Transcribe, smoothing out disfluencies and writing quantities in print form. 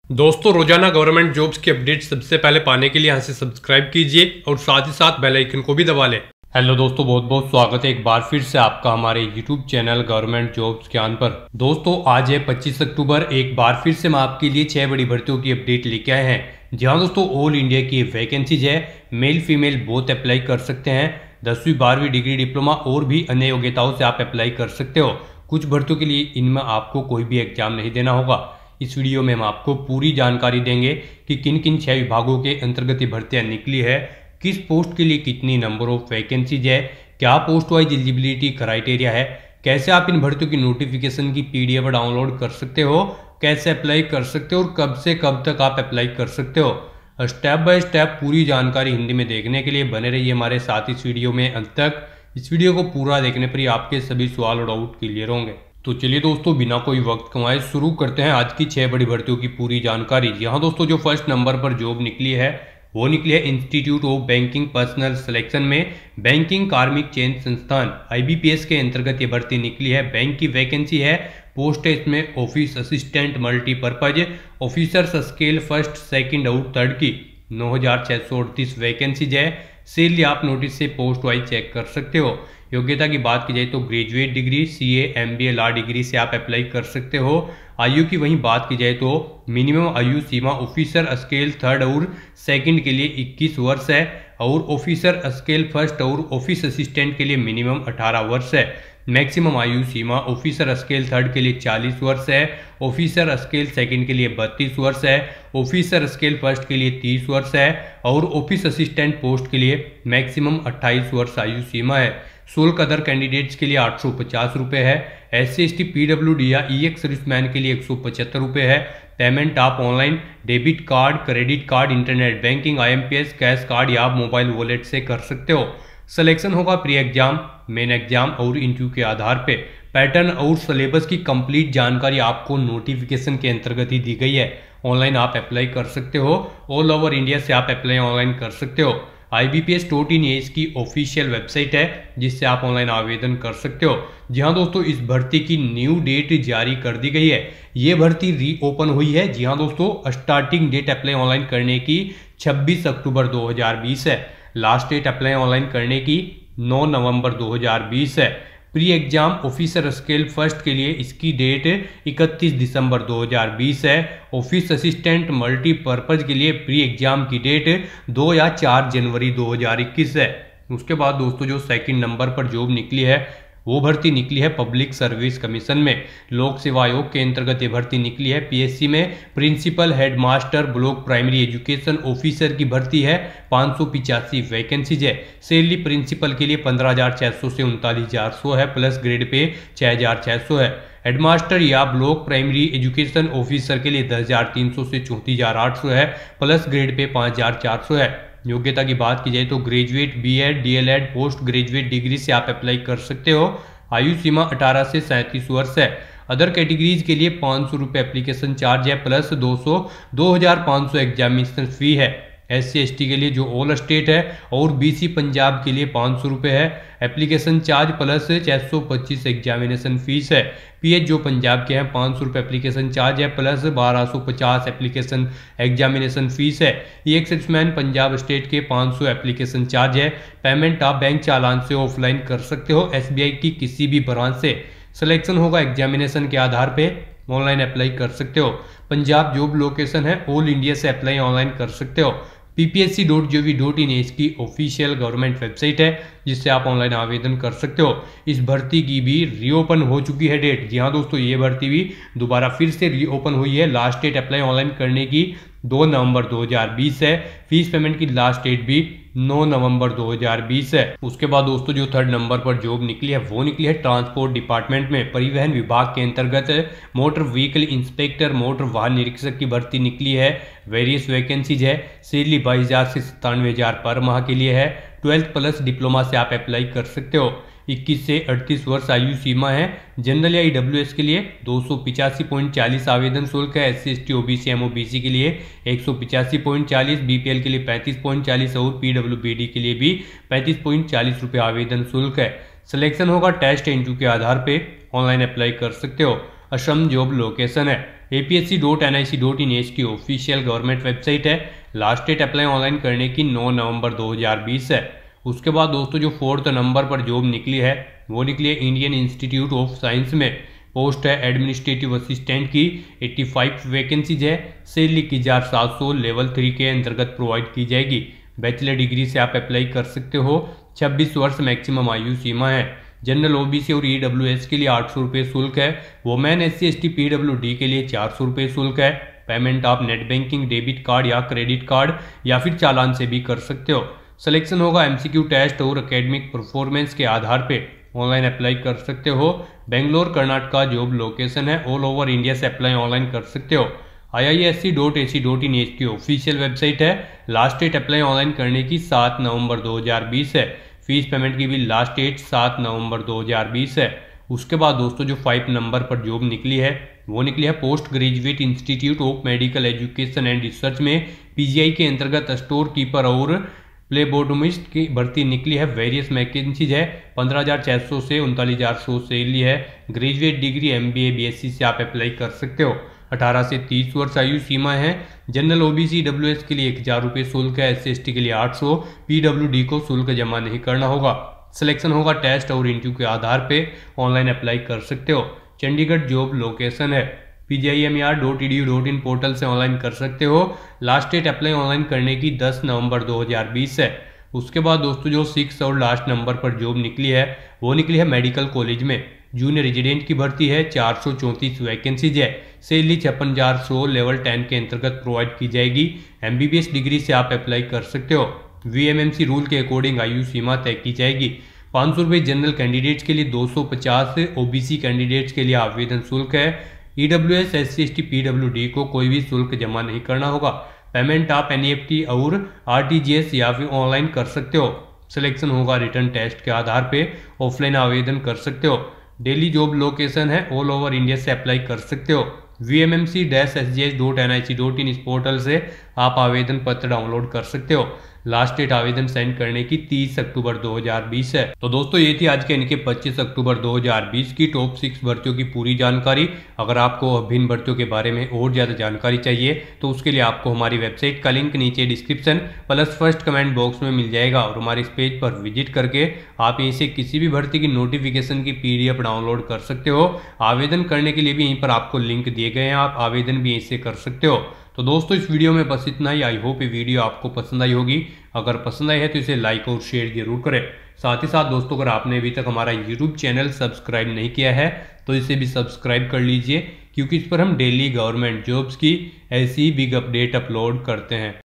दोस्तों रोजाना government jobs की अपडेट सबसे पहले पाने के लिए यहाँ से सब्सक्राइब कीजिए और साथ ही साथ बेल आइकन को भी दबा लें। हेलो दोस्तों, बहुत बहुत स्वागत है एक बार फिर से आपका हमारे यूट्यूब चैनल गवर्नमेंट जॉब्स ज्ञान पर। दोस्तों आज है 25 अक्टूबर। एक बार फिर से हम आपके लिए 6 बड़ी भर्तियों की अपडेट लेके आए हैं। जहाँ दोस्तों ऑल इंडिया की वैकेंसीज है, मेल फीमेल बोथ अप्लाई कर सकते हैं। 10वीं 12वीं डिग्री, डिप्लोमा और भी अन्य योग्यताओं से आप अप्लाई कर सकते हो। कुछ भर्तियों के लिए इनमें आपको कोई भी एग्जाम नहीं देना होगा। इस वीडियो में हम आपको पूरी जानकारी देंगे कि किन किन 6 विभागों के अंतर्गत ये भर्तियां निकली है, किस पोस्ट के लिए कितनी नंबर ऑफ वैकेंसीज है, क्या पोस्ट वाइज एलिजिबिलिटी क्राइटेरिया है, कैसे आप इन भर्तियों की नोटिफिकेशन की पीडीएफ डाउनलोड कर सकते हो, कैसे अप्लाई कर सकते हो और कब से कब तक आप अप्लाई कर सकते हो। स्टेप बाय स्टेप पूरी जानकारी हिंदी में देखने के लिए बने रहिए हमारे साथ इस वीडियो में अंत तक। इस वीडियो को पूरा देखने पर ही आपके सभी सवाल और डाउट क्लियर होंगे। तो चलिए दोस्तों बिना कोई वक्त कमाए शुरू करते हैं आज की 6 बड़ी भर्तियों की पूरी जानकारी। यहाँ दोस्तों जो फर्स्ट नंबर पर जॉब निकली है वो निकली है institute of banking personnel selection में बैंकिंग कार्मिक चयन संस्थान IBPS के अंतर्गत ये भर्ती निकली है। बैंक की वैकेंसी है, पोस्ट है इसमें office assistant multipurpose officers scale first second और थर्ड की 9638 वैकेंसीज है। सैलरी आप नोटिस से पोस्ट वाइज चेक कर सकते हो। योग्यता की बात की जाए तो graduate degree, CA MBA law degree से आप अप्लाई कर सकते हो। आयु की वहीं बात की जाए तो मिनिमम आयु सीमा ऑफिसर स्केल थर्ड और सेकंड के लिए 21 वर्ष है और ऑफिसर स्केल फर्स्ट और ऑफिस असिस्टेंट के लिए मिनिमम 18 वर्ष है। मैक्सिमम आयु सीमा ऑफिसर स्केल थर्ड के लिए 40 वर्ष है, ऑफिसर स्केल सेकंड के लिए 32 वर्ष है, ऑफिसर स्केल फर्स्ट के लिए 30 वर्ष है और ऑफिस असिस्टेंट पोस्ट के लिए मैक्सिमम 28 वर्ष आयु सीमा है। शुल्क अदर कैंडिडेट्स के लिए 850 रुपये है। SC ST PWD या EX सर्विसमैन के लिए 175 रुपये है। पेमेंट आप online debit card, credit card, internet banking, IMPS cash card या मोबाइल वॉलेट से कर सकते हो। सिलेक्शन होगा प्री एग्जाम, मेन एग्जाम और इंटरव्यू के आधार पे। पैटर्न और सिलेबस की कंप्लीट जानकारी आपको नोटिफिकेशन के अंतर्गत ही दी गई है। ऑनलाइन आप अप्लाई कर सकते हो। ऑल ओवर इंडिया से आप अप्लाई ऑनलाइन कर सकते हो। IBPS.in ये इसकी ऑफिशियल वेबसाइट है जिससे आप ऑनलाइन आवेदन कर सकते हो। जी हाँ दोस्तों, इस भर्ती की न्यू डेट जारी कर दी गई है। ये भर्ती रीओपन हुई है। जी हाँ दोस्तों, स्टार्टिंग डेट अप्लाई ऑनलाइन करने की 26 अक्टूबर 2020 है। लास्ट डेट अप्लाई ऑनलाइन करने की 9 नवंबर 2020 है। Pre exam officer scale first के लिए इसकी डेट 31 दिसंबर 2020 है। ऑफिस असिस्टेंट मल्टीपर्पज के लिए प्री एग्जाम की डेट 2 या 4 जनवरी 2021 है। उसके बाद दोस्तों जो सेकंड नंबर पर जॉब निकली है वो भर्ती निकली है पब्लिक सर्विस कमीशन में। लोक सेवा आयोग के अंतर्गत ये भर्ती निकली है। PSC में principal headmaster block primary education officer की भर्ती है। 585 वैकेंसीज है। सैलरी प्रिंसिपल के लिए 15,600 से 39,400 है, प्लस ग्रेड पे 6,600 है। हेडमास्टर या ब्लॉक प्राइमरी एजुकेशन ऑफिसर के लिए 10,300 से 34,800 है, प्लस ग्रेड पे 5,400 है। योग्यता की बात की जाए तो graduate, BEd DLEd post graduate degree से आप अप्लाई कर सकते हो। आयु सीमा 18 से 37 वर्ष है। अदर कैटेगरीज के लिए 500 रुपये एप्लीकेशन चार्ज है, प्लस 2,500 एग्जामिनेशन फी है। SC ST के लिए जो ऑल स्टेट है और BC पंजाब के लिए 500 रुपये है application charge, plus 625 examination fees है। PH जो पंजाब के हैं 500 रुपये एप्लीकेशन चार्ज है, प्लस 1250 एप्लीकेशन एग्जामिनेशन फीस है। EX सर्विसमैन पंजाब स्टेट के 500 एप्लीकेशन चार्ज है। पेमेंट आप बैंक चालान से ऑफलाइन कर सकते हो, SBI की किसी भी ब्रांच से। सिलेक्शन होगा एग्जामिनेशन के आधार पे, ऑनलाइन अप्लाई कर सकते हो। पंजाब जॉब लोकेशन है, ऑल इंडिया से अप्लाई ऑनलाइन कर सकते हो। ppsc.gov.in इसकी ऑफिशियल गवर्नमेंट वेबसाइट है जिससे आप ऑनलाइन आवेदन कर सकते हो। इस भर्ती की भी रीओपन हो चुकी है डेट। जी हाँ दोस्तों, ये भर्ती भी दोबारा फिर से रीओपन हुई है। लास्ट डेट अप्लाई ऑनलाइन करने की 2 नवंबर 2020 है। फीस पेमेंट की लास्ट डेट भी 9 नवंबर 2020 है। उसके बाद दोस्तों जो थर्ड नंबर पर जॉब निकली है वो निकली है ट्रांसपोर्ट डिपार्टमेंट में। परिवहन विभाग के अंतर्गत मोटर व्हीकल इंस्पेक्टर, मोटर वाहन निरीक्षक की भर्ती निकली है। वेरियस वैकेंसीज है। सैलरी 22,000 से 97,000 पर माह के लिए है। 12th प्लस डिप्लोमा से आप अप्लाई कर सकते हो। 21 से 38 वर्ष आयु सीमा है। जनरल या EWS के लिए 285.40 आवेदन शुल्क है। SC ST OBC MOBC के लिए 185.40, BPL के लिए 35.40 और PWBD के लिए भी 35.40 रुपये आवेदन शुल्क है। सिलेक्शन होगा टेस्ट इंटरव्यू के आधार पे, ऑनलाइन अप्लाई कर सकते हो। असम जॉब लोकेशन है APSC.NIC.in की ऑफिशियल गवर्नमेंट वेबसाइट है। लास्ट डेट अप्लाई ऑनलाइन करने की 9 नवंबर 2020 है। उसके बाद दोस्तों जो 4th नंबर पर जॉब निकली है वो निकली है इंडियन इंस्टीट्यूट ऑफ साइंस में। पोस्ट है एडमिनिस्ट्रेटिव असिस्टेंट की। 85 वैकेंसीज है। सैलरी 1700 लेवल 3 के अंतर्गत प्रोवाइड की जाएगी। बैचलर डिग्री से आप अप्लाई कर सकते हो। 26 वर्ष मैक्सिमम आयु सीमा है। जनरल OBC और EWS के लिए 800 रुपये शुल्क है। वोमेन SC ST PWD के लिए 400 रुपये शुल्क है। पेमेंट आप नेट बैंकिंग, डेबिट कार्ड या क्रेडिट कार्ड या फिर चालान से भी कर सकते हो। सिलेक्शन होगा MCQ टेस्ट और एकेडमिक परफॉर्मेंस के आधार पे। ऑनलाइन अप्लाई कर सकते हो। बेंगलोर कर्नाटका जॉब लोकेशन है। ऑल ओवर इंडिया से अप्लाई ऑनलाइन कर सकते हो। IISc.ac.in की ऑफिशियल वेबसाइट है। लास्ट डेट अप्लाई ऑनलाइन करने की 7 नवंबर 2020 है। फीस पेमेंट की भी लास्ट डेट 7 नवंबर 2020 है। उसके बाद दोस्तों जो 5 नंबर पर जॉब निकली है वो निकली है post graduate institute of medical education and research में। PGI के अंतर्गत स्टोर कीपर और प्लेबोटोमिस्ट की भर्ती निकली है। वेरियस वैकेंसीज है। 15,600 से 39,100 सैलरी है। ग्रेजुएट डिग्री MBA BSc से आप अप्लाई कर सकते हो। 18 से 30 वर्ष आयु सीमा है। जनरल OBC WS के लिए 1000 रुपये शुल्क है। SC ST के लिए 800। PWD को शुल्क जमा नहीं करना होगा। सिलेक्शन होगा टेस्ट और इंटरव्यू के आधार पे। ऑनलाइन अप्लाई कर सकते हो। चंडीगढ़ जॉब लोकेशन है। PGIMER.edu.in पोर्टल से ऑनलाइन कर सकते हो। लास्ट डेट अप्लाई ऑनलाइन करने की 10 नवंबर 2020 है। उसके बाद दोस्तों जो 6 और लास्ट नंबर पर जॉब निकली है वो निकली है मेडिकल कॉलेज में। जूनियर रेजिडेंट की भर्ती है। 434 वैकेंसीज है। सैलरी 56,100 लेवल 10 के अंतर्गत प्रोवाइड की जाएगी। MBBS डिग्री से आप अप्लाई कर सकते हो। VMMC रूल के अकॉर्डिंग आयु सीमा तय की जाएगी। 500 रुपये जनरल कैंडिडेट्स के लिए, 250 OBC कैंडिडेट्स के लिए आवेदन शुल्क है। EWS SC ST PWD को कोई भी शुल्क जमा नहीं करना होगा। पेमेंट आप NEFT और RTGS या फिर ऑनलाइन कर सकते हो। सिलेक्शन होगा रिटर्न टेस्ट के आधार पे। ऑफलाइन आवेदन कर सकते हो। डेली जॉब लोकेशन है। ऑल ओवर इंडिया से अप्लाई कर सकते हो। VMMC-SGS.NIC.in इस पोर्टल से आप आवेदन पत्र डाउनलोड कर सकते हो। लास्ट डेट आवेदन सेंड करने की 30 अक्टूबर 2020 है। तो दोस्तों ये थी आज के इनके 25 अक्टूबर 2020 की टॉप 6 भर्तियों की पूरी जानकारी। अगर आपको भिन्न भर्तियों के बारे में और ज़्यादा जानकारी चाहिए तो उसके लिए आपको हमारी वेबसाइट का लिंक नीचे description plus first comment box में मिल जाएगा और हमारे इस पेज पर विजिट करके आप यहीं से किसी भी भर्ती की नोटिफिकेशन की PDF डाउनलोड कर सकते हो। आवेदन करने के लिए भी यहीं पर आपको लिंक दिए गए हैं। आप आवेदन भी यहीं से कर सकते हो। तो दोस्तों इस वीडियो में बस इतना ही। आई होप ये वीडियो आपको पसंद आई होगी। अगर पसंद आई है तो इसे लाइक और शेयर जरूर करें। साथ ही साथ दोस्तों अगर आपने अभी तक हमारा YouTube चैनल सब्सक्राइब नहीं किया है तो इसे भी सब्सक्राइब कर लीजिए, क्योंकि इस पर हम डेली गवर्नमेंट जॉब्स की ऐसी बिग अपडेट अपलोड करते हैं।